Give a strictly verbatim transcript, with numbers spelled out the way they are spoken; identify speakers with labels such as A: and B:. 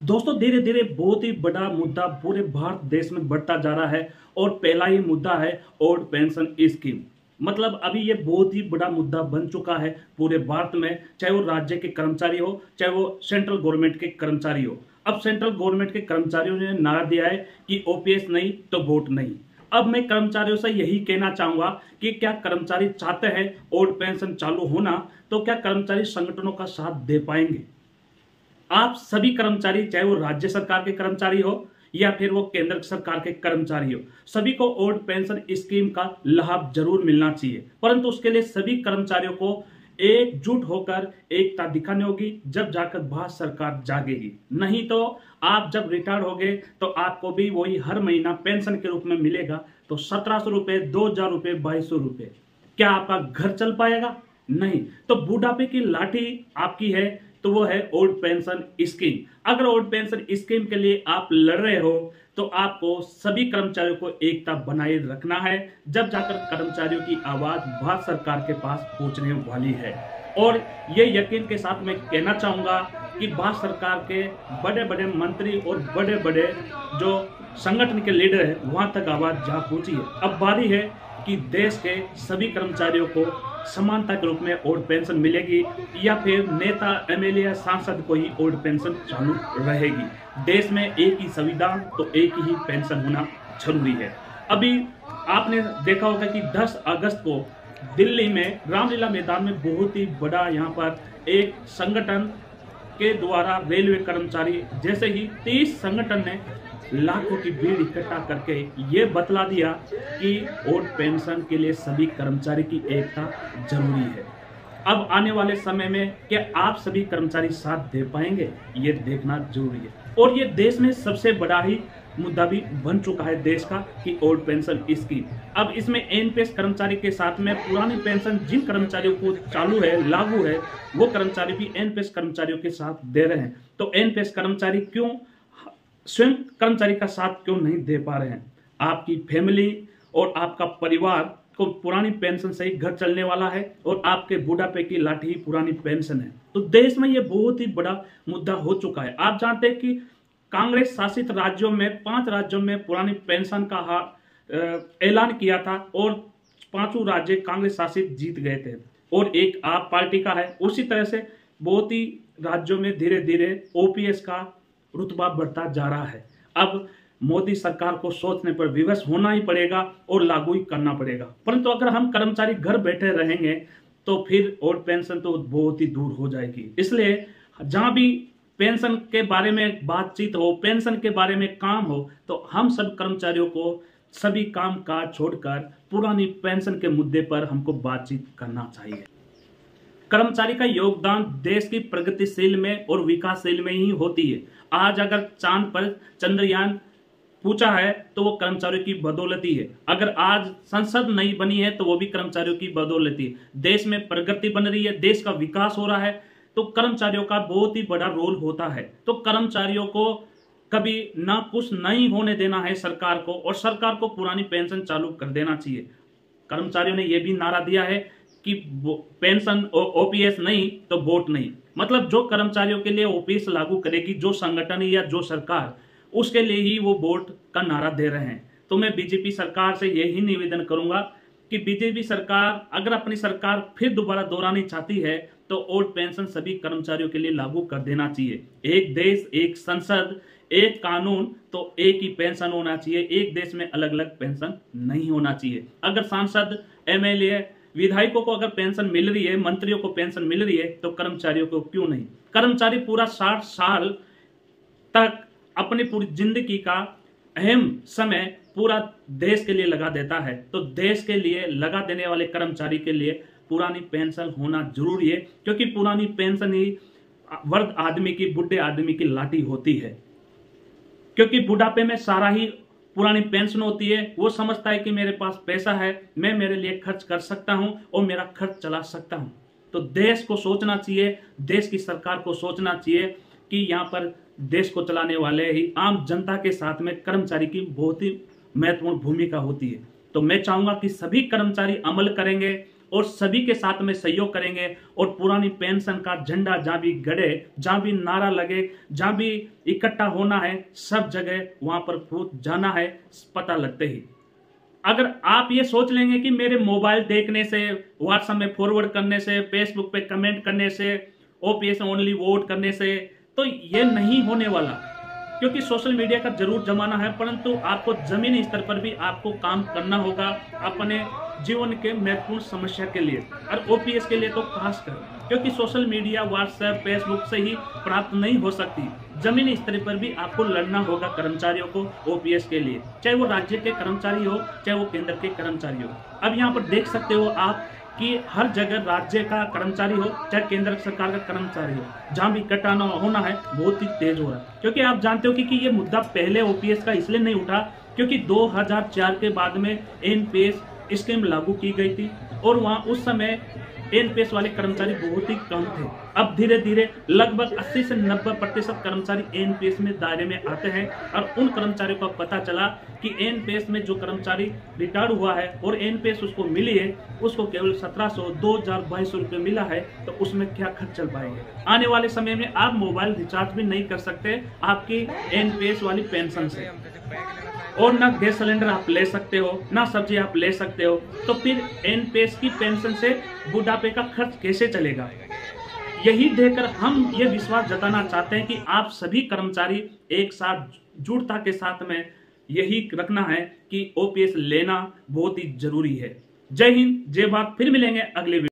A: दोस्तों धीरे धीरे बहुत ही बड़ा मुद्दा पूरे भारत देश में बढ़ता जा रहा है और पहला ही मुद्दा है ओल्ड पेंशन स्कीम। मतलब अभी ये बहुत ही बड़ा मुद्दा बन चुका है पूरे भारत में, चाहे वो राज्य के कर्मचारी हो चाहे वो सेंट्रल गवर्नमेंट के कर्मचारी हो। अब सेंट्रल गवर्नमेंट के कर्मचारियों ने नारा दिया है कि ओपीएस नहीं तो वोट नहीं। अब मैं कर्मचारियों से यही कहना चाहूंगा कि क्या कर्मचारी चाहते हैं ओल्ड पेंशन चालू होना, तो क्या कर्मचारी संगठनों का साथ दे पाएंगे? आप सभी कर्मचारी, चाहे वो राज्य सरकार के कर्मचारी हो या फिर वो केंद्र सरकार के कर्मचारी हो, सभी को ओल्ड पेंशन स्कीम का लाभ जरूर मिलना चाहिए। परंतु उसके लिए सभी कर्मचारियों को एकजुट होकर एकता दिखानी होगी, जब जाकर भारत सरकार जागेगी। नहीं तो आप जब रिटायर होगे तो आपको भी वही हर महीना पेंशन के रूप में मिलेगा, तो सत्रह सौ रुपए, दो हजार रुपए, बाईस सौ रुपए। क्या आपका घर चल पाएगा? नहीं। तो बुढ़ापे की लाठी आपकी है तो वो है ओल्ड पेंशन स्कीम। अगर ओल्ड पेंशन स्कीम के लिए आप लड़ रहे हो तो आपको सभी कर्मचारियों को एकता बनाए रखना है, जब जाकर कर्मचारियों की आवाज भारत सरकार के पास पहुंचने वाली है। और ये यकीन के साथ मैं कहना चाहूंगा कि भारत सरकार के बड़े बड़े मंत्री और बड़े बड़े जो संगठन के लीडर हैं वहां तक आवाज जा पहुंची है। अब बारी है कि देश के सभी कर्मचारियों को समानता के रूप में ओल्ड पेंशन मिलेगी या फिर नेता, एमएलए या सांसद को ही ओल्ड पेंशन चालू रहेगी। देश में एक ही संविधान तो एक ही पेंशन होना जरूरी है। अभी आपने देखा होगा कि दस अगस्त को दिल्ली में रामलीला मैदान में बहुत ही बड़ा यहाँ पर एक संगठन के द्वारा रेलवे कर्मचारी जैसे ही तीस संगठन ने लाखों की भीड़ इकट्ठा करके ये बतला दिया कि ओल्ड पेंशन के लिए सभी कर्मचारी की एकता जरूरी है। अब आने वाले समय में क्या आप सभी कर्मचारी साथ दे पाएंगे, ये देखना जरूरी है। और ये देश में सबसे बड़ा ही मुद्दा भी बन चुका है देश का कि ओल्ड पेंशन स्कीम। अब इसमें एनपीएस कर्मचारी के साथ में पुरानी पेंशन जिन कर्मचारियों को चालू है, लागू है, वो कर्मचारी भी एनपीएस कर्मचारियों के साथ दे रहे हैं। तो एनपीएस कर्मचारी क्यों स्वयं कर्मचारी का साथ क्यों नहीं दे पा रहे हैं? आपकी फैमिली और आपका परिवार को पुरानी पेंशन से ही घर चलने वाला है और आपके बुढ़ापे की लाठी ही पुरानी पेंशन है। तो देश में ये बहुत ही बड़ा मुद्दा हो चुका है। आप जानते हैं कि कांग्रेस शासित राज्यों में, पांच राज्यों में पुरानी पेंशन का ऐलान किया था और पांचों राज्य कांग्रेस शासित जीत गए थे और एक आप पार्टी का है। उसी तरह से बहुत ही राज्यों में धीरे धीरे ओपीएस का रुतबा बढ़ता जा रहा है। अब मोदी सरकार को सोचने पर विवश होना ही पड़ेगा और लागू ही करना पड़ेगा। परंतु अगर हम कर्मचारी घर बैठे रहेंगे तो फिर ओल्ड पेंशन तो बहुत ही दूर हो जाएगी। इसलिए जहां भी पेंशन के बारे में बातचीत हो, पेंशन के बारे में काम हो, तो हम सब कर्मचारियों को सभी काम काज छोड़कर पुरानी पेंशन के मुद्दे पर हमको बातचीत करना चाहिए। कर्मचारी का योगदान देश की प्रगतिशील में और विकासशील में ही होती है। आज अगर चांद पर चंद्रयान पूछा है तो वो कर्मचारियों की बदौलती है। अगर आज संसद नहीं बनी है तो वो भी कर्मचारियों की बदौलती है। देश में प्रगति बन रही है, देश का विकास हो रहा है, तो कर्मचारियों का बहुत ही बड़ा रोल होता है। तो कर्मचारियों को कभी ना कुछ नहीं होने देना है सरकार को, और सरकार को पुरानी पेंशन चालू कर देना चाहिए। कर्मचारियों ने यह भी नारा दिया है कि पेंशन ओपीएस नहीं तो वोट नहीं। मतलब जो कर्मचारियों के लिए ओपीएस लागू करेगी जो संगठन या जो सरकार, उसके लिए ही वो वोट का नारा दे रहे हैं। तो मैं बीजेपी सरकार से यही निवेदन करूंगा कि बीजेपी सरकार अगर अपनी सरकार फिर दोबारा दोहरानी चाहती है तो ओल्ड पेंशन सभी कर्मचारियों के लिए लागू कर देना चाहिए। एक देश, एक संसद, एक कानून, तो एक ही पेंशन होना चाहिए। एक देश में अलग अलग पेंशन नहीं होना चाहिए। अगर सांसद, एमएलए, विधायकों को अगर पेंशन मिल रही है, मंत्रियों को पेंशन मिल रही है, तो कर्मचारियों को क्यों नहीं? कर्मचारी पूरा साठ साल तक अपनी पूरी जिंदगी का अहम समय पूरा देश के लिए लगा देता है। तो देश के लिए लगा देने वाले कर्मचारी के लिए पुरानी पेंशन होना जरूरी है, क्योंकि पुरानी पेंशन ही वृद्ध आदमी की, बुढ़े आदमी की लाठी होती है। क्योंकि बुढ़ापे में सारा ही पुरानी पेंशन होती है। वो समझता है कि मेरे पास पैसा है, मैं मेरे लिए खर्च कर सकता हूं और मेरा खर्च चला सकता हूं। तो देश को सोचना चाहिए, देश की सरकार को सोचना चाहिए कि यहाँ पर देश को चलाने वाले ही आम जनता के साथ में कर्मचारी की बहुत ही महत्वपूर्ण भूमिका होती है। तो मैं चाहूंगा कि सभी कर्मचारी अमल करेंगे और सभी के साथ में सहयोग करेंगे और पुरानी पेंशन का झंडा जहां भी गड़े, जहां भी नारा लगे, जहां भी इकट्ठा होना है, सब जगह वहां पर फूट जाना है पता लगते ही। अगर आप ये सोच लेंगे कि मेरे मोबाइल देखने से, व्हाट्सएप में फॉरवर्ड करने से, फेसबुक पे कमेंट करने से, ओपीएस ओनली वोट करने से, तो ये नहीं होने वाला, क्योंकि सोशल मीडिया का जरूर जमाना है, परंतु आपको जमीनी स्तर पर भी आपको काम करना होगा अपने जीवन के महत्वपूर्ण समस्या के लिए, और ओपीएस के लिए तो खासकर, क्योंकि सोशल मीडिया, व्हाट्सएप, फेसबुक से ही प्राप्त नहीं हो सकती। जमीनी स्तर पर भी आपको लड़ना होगा कर्मचारियों को ओपीएस के लिए, चाहे वो राज्य के कर्मचारी हो, चाहे वो केंद्र के कर्मचारी हो। अब यहाँ पर देख सकते हो आप कि हर जगह राज्य का कर्मचारी हो, चाहे केंद्र सरकार का कर्मचारी हो, जहां भी इकट्ठा होना है बहुत ही तेज हो रहा है। क्योंकि आप जानते हो कि, कि ये मुद्दा पहले ओपीएस का इसलिए नहीं उठा क्योंकि दो हज़ार चार के बाद में एनपीएस स्कीम लागू की गई थी और वहां उस समय एनपीएस वाले कर्मचारी बहुत ही कम थे। अब धीरे धीरे लगभग अस्सी से नब्बे प्रतिशत कर्मचारी एनपीएस में दायरे में आते हैं और उन कर्मचारियों को पता चला कि एनपीएस में जो कर्मचारी रिटायर्ड हुआ है और एनपीएस उसको मिली है, उसको केवल सत्रह सौ दो हजार बाईस सौ रुपये मिला है, तो उसमें क्या खर्च चल पाएंगे। आने वाले समय में आप मोबाइल रिचार्ज भी नहीं कर सकते आपकी एनपीएस वाली पेंशन से, और ना गैस सिलेंडर आप ले सकते हो, ना सब्जी आप ले सकते हो, तो फिर एनपीएस की पेंशन से बुढ़ापे का खर्च कैसे चलेगा। यही देखकर हम ये विश्वास जताना चाहते हैं कि आप सभी कर्मचारी एक साथ जुटता के साथ में यही रखना है कि ओपीएस लेना बहुत ही जरूरी है। जय हिंद, जय भारत। फिर मिलेंगे अगले वीडियो।